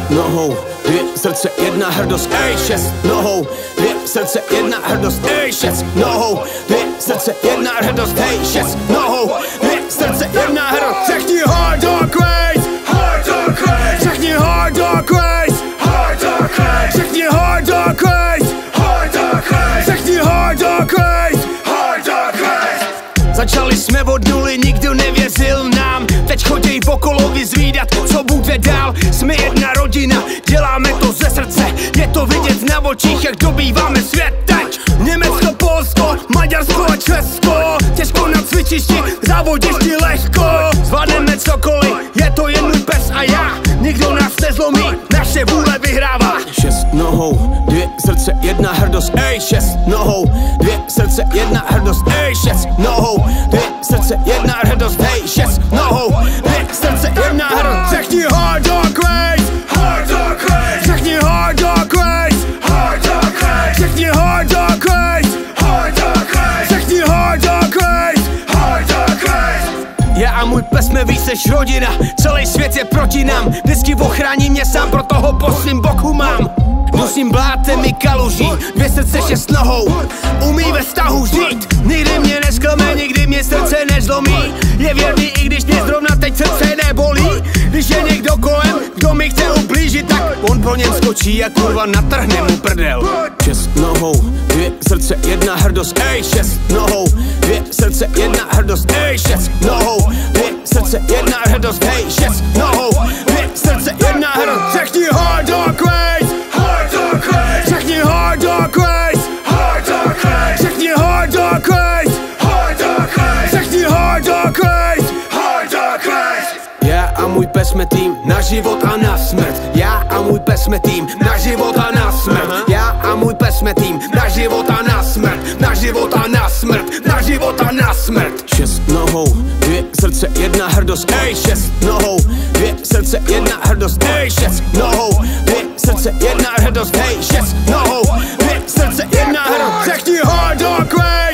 nohou, 2 srdce, 1 hrdost, ej, 6 nohou, 2 srdce, 1 hrdost, ej, 6 nohou, 2 srdce, 1 hrdost, ej, 6 nohou, 2 srdce, 1 hrdost. Řekni hard dog race, hard dog race, řekni hard dog race, hard dog race, řekni hard dog race, hard dog race, řekni hard dog race, hard dog race. Začali jsme od nuly, nikdo nevěřil nám. Teď choděj okolo vyzvídat, co bude dál. Jsme jedna rodina, děláme to ze srdce. Je to vidět na očích, jak dobýváme svět teď. Německo, Polsko, Maďarsko a Česko. Těžko na cvičišti, závodišti lehko. Zvládneme cokoliv, je to jen můj pes a já. Nikdo nás nezlomí, naše vůle vyhrává. 6 nohou, 2 srdce, 1 hrdost, ej, 6 nohou, 2 srdce, 1 hrdost, ej, 6 nohou, 2 srdce, 1 hrdost, ej, 6 nohou, 2 srdce, 1 hrdost. Řekni hard dog race, hard dog race, řekni hard dog race, hard dog race, řekni hard dog race, hard dog race, řekni hard dog race, hard dog race. Já a můj pes jsme víc než rodina, celý svět je proti nám. Vždycky ochrání mě sám, proto ho po svým boku mám. Dusím blátem i kaluží, 2 srdce, 6 nohou, umí ve vztahu žít. Nikdy mě nesklame, nikdy mě srdce nezlomí. Je věrný, i když mě zrovna teď srdce nebolí. Když je někdo kolem, kdo mi chce ublížit, tak on pro něm skočí a kurva natrhne mu prdel. 6 nohou, 2 srdce, 1 hrdost, ej, 6 nohou, 2 srdce, 1 hrdost, ej, 6 nohou, 2 srdce, 1 hrdost, ej, 6 nohou, 2 srdce, 1 hrdost. Řekni hard dog race, hard dog race, řekni hard dog race, hard dog race, řekni hard dog race, hard dog race, řekni hard dog race, hard dog race. Já a můj pes jsme tým, na život a na smrt. Já a můj pes jsme tým, na život a na smrt. Já a můj pes jsme tým, na život a na smrt. Na život a na smrt, na život a na smrt. 6 nohou, 2 srdce, 1 hrdost, ej, 6 nohou, 2 srdce, 1 hrdost, ej, 6 nohou, 2 srdce, 1 hrdost, ej, 6 nohou, 2 srdce, 1 hrdost. Řekni hard dog race,